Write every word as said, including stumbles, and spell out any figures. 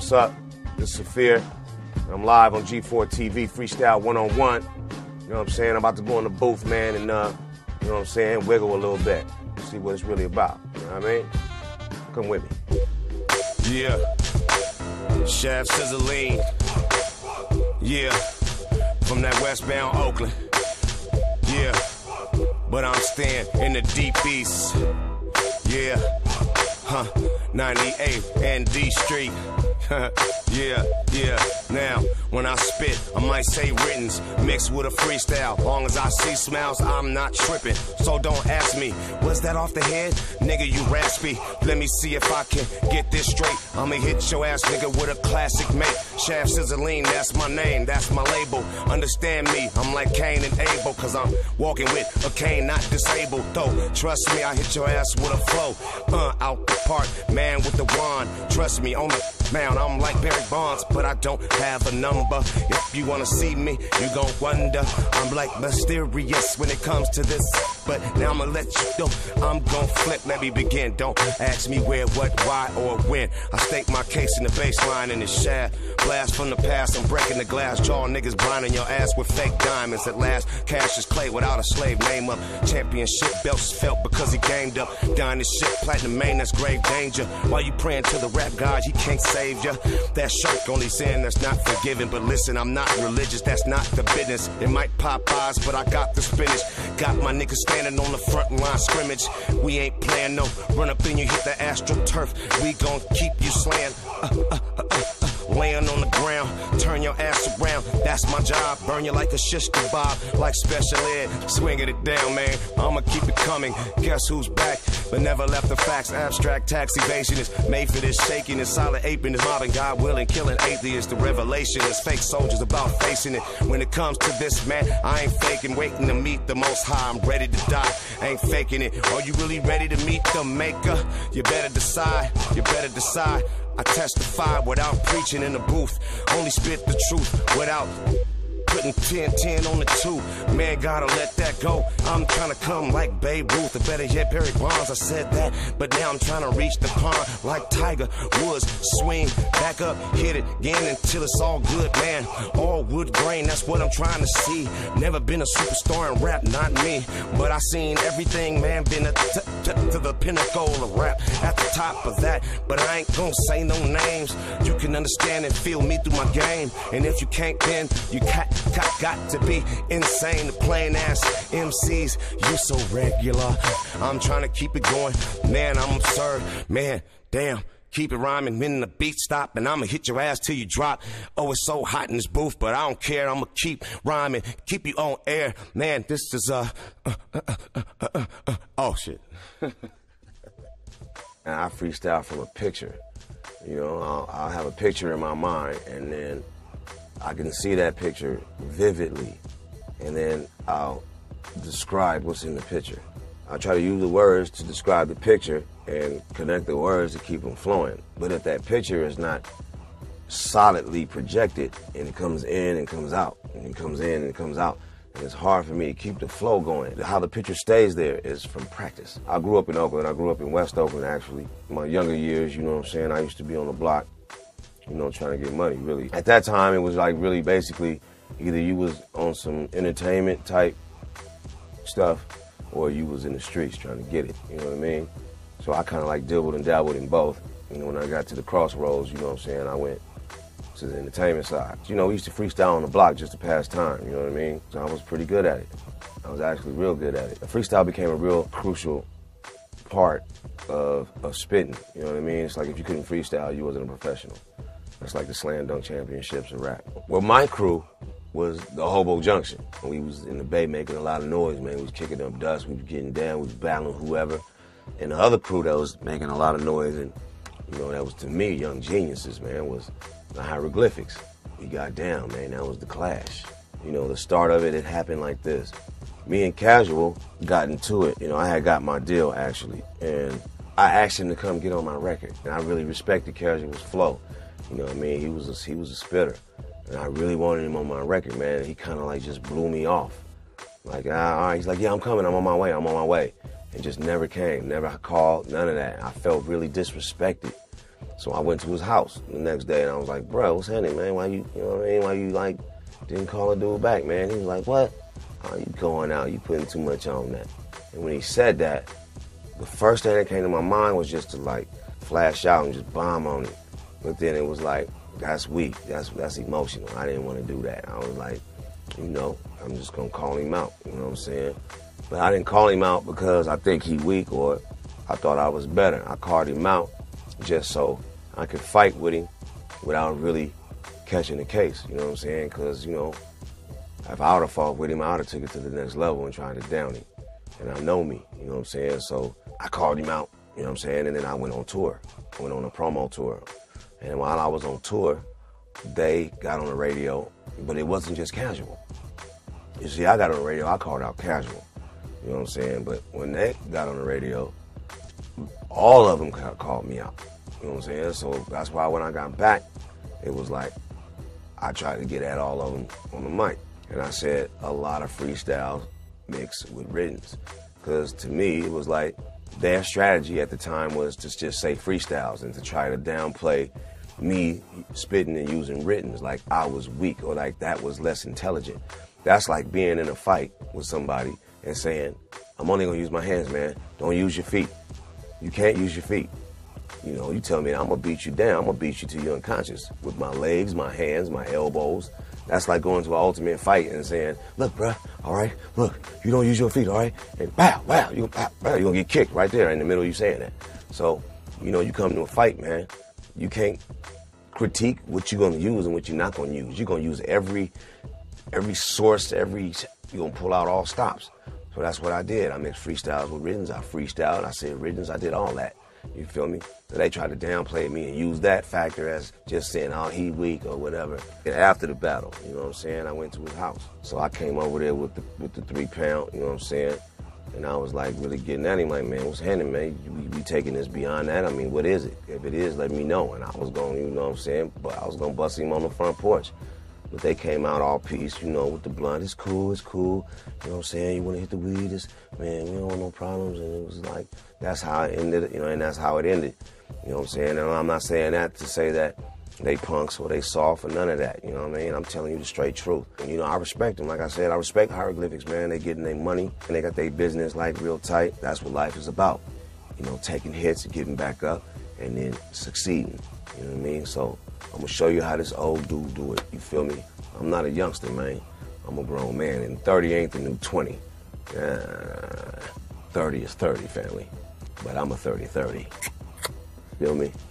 what's up? This is Saphir. I'm live on G four T V, Freestyle one oh one. You know what I'm saying? I'm about to go in the booth, man, and, uh, you know what I'm saying, wiggle a little bit. See what it's really about. You know what I mean? Come with me. Yeah. Chef Sizzling. Yeah. From that westbound Oakland. Yeah. But I'm staying in the deep east. Yeah. Huh. ninety-eight and D Street. Yeah, yeah. Now, when I spit, I might say writtens mixed with a freestyle. Long as I see smiles, I'm not tripping. So don't ask me, was that off the head? Nigga, you raspy. Let me see if I can get this straight. I'ma hit your ass, nigga, with a classic mate. Shaft Sizzling, that's my name, that's my label. Understand me, I'm like Cain and Abel, cause I'm walking with a cane, not disabled. Though, trust me, I hit your ass with a flow. Uh, out the park, man with the wand. Trust me, on the mound, I'm like Barry Bonds, but I don't have a number. If you wanna see me, you gon' wonder. I'm like mysterious when it comes to this, but now I'ma let you know I'm gon' flip. Let me begin. Don't ask me where, what, why, or when. I stake my case in the baseline in the shaft. Blast from the past, I'm breaking the glass. Jaw niggas blinding your ass with fake diamonds. At last, cash is clay without a slave name up. Championship belts felt because he gamed up. Dying this shit, platinum main, that's grave danger. While you praying to the rap god, he can't save ya. That shirt only sin that's not forgiven. But listen, I'm not religious, that's not the business. It might pop eyes, but I got the spinach. Got my niggas standing on the front line scrimmage. We ain't playing no run up in you, hit the astroturf. We gon' keep you slaying. Uh, uh, uh, uh, uh. Laying on the ground, turn your ass around, that's my job. Burn you like a shish kebab, like special ed. Swinging it down, man, I'ma keep it coming. Guess who's back, but never left the facts. Abstract tax evasion is made for this shaking. Is solid aping is mobbing, God willing, killing atheists. The revelation is fake soldiers about facing it. When it comes to this, man, I ain't faking. Waiting to meet the most high, I'm ready to die. Ain't faking it. Are you really ready to meet the maker? You better decide, you better decide. I testify without preaching in the booth. Only spit the truth without putting ten ten on the two. Man, gotta let that go. I'm trying to come like Babe Ruth, or better yet, Barry Bonds. I said that, but now I'm trying to reach the pond like Tiger Woods. Swing, back up, hit it again until it's all good, man. All wood grain, that's what I'm trying to see. Never been a superstar in rap, not me. But I seen everything, man, been a t t to the pinnacle of rap. At the top of that, but I ain't gonna say no names. You can understand and feel me through my game. And if you can't, then you can't. Got, got to be insane, the plain ass M Cs, you so regular. I'm trying to keep it going, man, I'm absurd. Man, damn, keep it rhyming, then the beat stop, and I'ma hit your ass till you drop. Oh, it's so hot in this booth, but I don't care, I'ma keep rhyming, keep you on air. Man, this is, uh, uh, uh, uh, uh, uh, uh. Oh, shit. And I freestyle from a picture. You know, I'll, I'll have a picture in my mind, and then I can see that picture vividly, and then I'll describe what's in the picture. I try to use the words to describe the picture and connect the words to keep them flowing. But if that picture is not solidly projected, and it comes in and comes out, and it comes in and it comes out, and it's hard for me to keep the flow going. How the picture stays there is from practice. I grew up in Oakland. I grew up in West Oakland, actually. In my younger years, you know what I'm saying, I used to be on the block, you know, trying to get money, really. At that time, it was like really basically either you was on some entertainment type stuff or you was in the streets trying to get it, you know what I mean? So I kind of like dabbled and dabbled in both. You know, when I got to the crossroads, you know what I'm saying, I went to the entertainment side. You know, we used to freestyle on the block just to pass time, you know what I mean? So I was pretty good at it. I was actually real good at it. The freestyle became a real crucial part of, of spitting, you know what I mean? It's like if you couldn't freestyle, you wasn't a professional. It's like the Slam Dunk Championships of rap. Well, my crew was the Hobo Junction. We was in the Bay making a lot of noise, man. We was kicking up dust, we was getting down, we was battling whoever. And the other crew that was making a lot of noise, and you know, that was to me, young geniuses, man, was the Hieroglyphics. We got down, man, that was the Clash. You know, the start of it, it happened like this. Me and Casual got into it. You know, I had got my deal, actually, and I asked him to come get on my record. And I really respected Casual's flow. You know what I mean? He was a, he was a spitter. And I really wanted him on my record, man. He kind of like just blew me off. Like, ah, all right. He's like, yeah, I'm coming. I'm on my way. I'm on my way. And just never came. Never called. None of that. I felt really disrespected. So I went to his house the next day and I was like, bro, what's happening, man? Why you, you know what I mean? Why you like didn't call a dude back, man? He was like, what? Oh, you going out, you putting too much on that. And when he said that, the first thing that came to my mind was just to like flash out and just bomb on it. But then it was like, that's weak, that's that's emotional. I didn't want to do that. I was like, you know, I'm just gonna call him out, you know what I'm saying? But I didn't call him out because I think he weak or I thought I was better. I called him out just so I could fight with him without really catching the case, you know what I'm saying? Because, you know, if I would have fought with him, I would have took it to the next level and tried to down him. And I know me, you know what I'm saying? So I called him out, you know what I'm saying? And then I went on tour. I went on a promo tour. And while I was on tour, they got on the radio, but it wasn't just casual. You see, I got on the radio, I called out casual, you know what I'm saying? But when they got on the radio, all of them called me out, you know what I'm saying? So that's why when I got back, it was like, I tried to get at all of them on the mic. And I said a lot of freestyles mixed with writtens. Because to me, it was like their strategy at the time was to just say freestyles and to try to downplay me spitting and using writtens like I was weak or like that was less intelligent. That's like being in a fight with somebody and saying, I'm only gonna use my hands, man. Don't use your feet. You can't use your feet. You know, you tell me I'm gonna beat you down, I'm gonna beat you till you're unconscious with my legs, my hands, my elbows. That's like going to an ultimate fight and saying, look, bruh, all right, look, you don't use your feet, all right? And bow, wow, you, bow, bow, you're gonna get kicked right there in the middle of you saying that. So, you know, you come to a fight, man, you can't critique what you're gonna use and what you're not gonna use. You're gonna use every, every source, every, you're gonna pull out all stops. So that's what I did. I mixed freestyles with writtens, I freestyled, I said writtens, I did all that. You feel me? So they tried to downplay me and use that factor as just saying, oh, he weak or whatever. And after the battle, you know what I'm saying, I went to his house. So I came over there with the with the three pound, you know what I'm saying? And I was like really getting at him like, man, what's happening, man? You be taking this beyond that? I mean, what is it? If it is, let me know. And I was going, you know what I'm saying? But I was going to bust him on the front porch. But they came out all peace, you know, with the blunt. It's cool, it's cool. You know what I'm saying? You want to hit the weed? It's, man, we don't want no problems. And it was like, that's how it ended, you know, and that's how it ended. You know what I'm saying? And I'm not saying that to say that they punks or they soft or none of that. You know what I mean? I'm telling you the straight truth. And, you know, I respect them. Like I said, I respect Hieroglyphics, man. They getting their money and they got their business like real tight. That's what life is about. You know, taking hits, getting back up, and then succeeding. You know what I mean? So I'm gonna show you how this old dude do it. You feel me? I'm not a youngster, man. I'm a grown man, and thirty ain't the new twenty. Uh, thirty is thirty, family. But I'm a thirty thirty. Feel me?